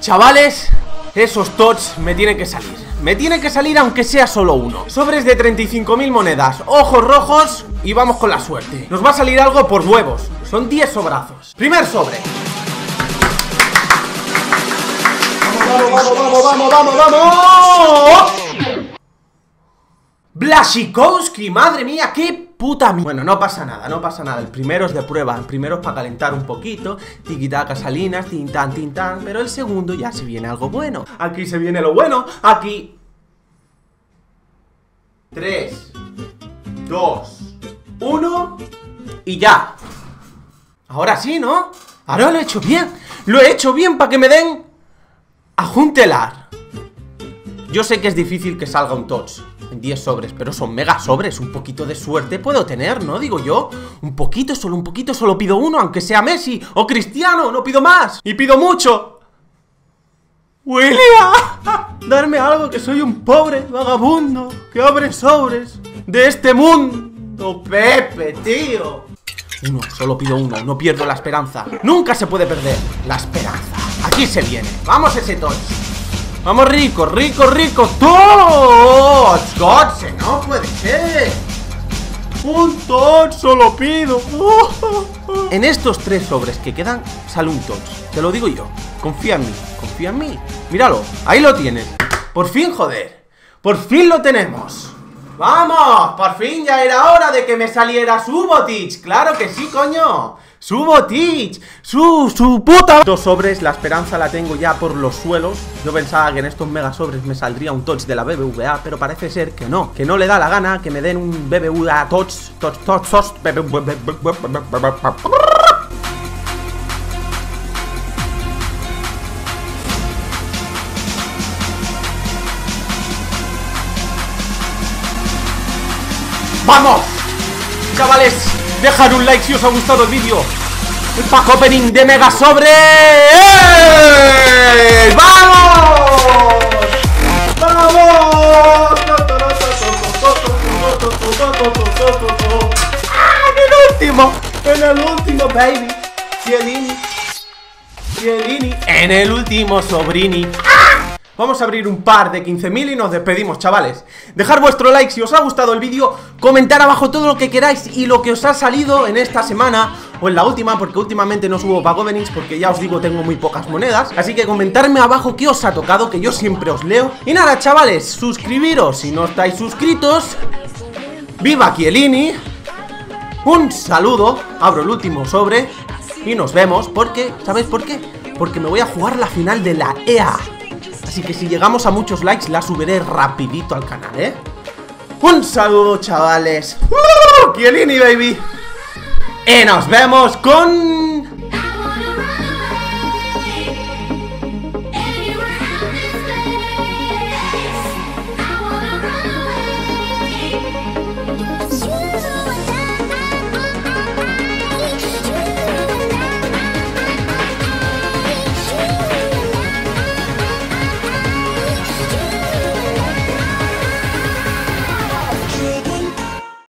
Chavales, esos tots me tienen que salir. Me tiene que salir aunque sea solo uno. Sobres de 35.000 monedas, ojos rojos y vamos con la suerte. Nos va a salir algo por huevos. Son 10 sobrazos. Primer sobre. ¡Vamos! Blaszczykowski, madre mía, qué puta mierda. Bueno, no pasa nada, no pasa nada. El primero es de prueba, el primero es para calentar un poquito. Tiquitaca, Salinas, tintán, tintán. Pero el segundo ya se viene algo bueno. Aquí se viene lo bueno, aquí. 3, 2, 1 y ya. Ahora sí, ¿no? Ahora lo he hecho bien. Lo he hecho bien para que me den a Juntelar. Yo sé que es difícil que salga un tots en 10 sobres, pero son mega sobres. Un poquito de suerte puedo tener, ¿no? Digo yo. Un poquito, solo pido uno, aunque sea Messi o Cristiano. No pido más. Y pido mucho. ¡William! Darme algo, que soy un pobre vagabundo que abre sobres de este mundo. Pepe, tío. Uno, solo pido uno, no pierdo la esperanza. Nunca se puede perder la esperanza. Aquí se viene, vamos ese tots. Vamos rico, rico, rico. ¡Tots! ¡Tots! ¡No puede ser! ¡Un tots solo pido! En estos 3 sobres que quedan sale un tots. Te lo digo yo, confía en mí, confía en mí. Míralo, ahí lo tienes. Por fin, joder, por fin lo tenemos. ¡Vamos! Por fin ya era hora de que me saliera Subotic. ¡Claro que sí, coño! ¡Subotic! ¡Su puta! 2 sobres, la esperanza la tengo ya por los suelos. Yo pensaba que en estos mega sobres me saldría un tots de la BBVA, pero parece ser que no le da la gana que me den un BBVA tots. ¡Vamos! Chavales, dejad un like si os ha gustado el vídeo. El pack opening de mega sobre. ¡Vamos! ¡Vamos! En el último, baby. Cielini. En el último, sobrini. Vamos a abrir un par de 15.000 y nos despedimos, chavales. Dejar vuestro like si os ha gustado el vídeo. Comentar abajo todo lo que queráis y lo que os ha salido en esta semana o en la última, porque últimamente no subo pack openings, porque ya os digo, tengo muy pocas monedas. Así que comentarme abajo qué os ha tocado, que yo siempre os leo. Y nada, chavales, suscribiros si no estáis suscritos. ¡Viva Chiellini! Un saludo, abro el último sobre y nos vemos, porque, ¿sabéis por qué? Porque me voy a jugar la final de la EA. Así que si llegamos a muchos likes, la subiré rapidito al canal, ¿eh? Un saludo, chavales. Chiellini, baby. Y nos vemos con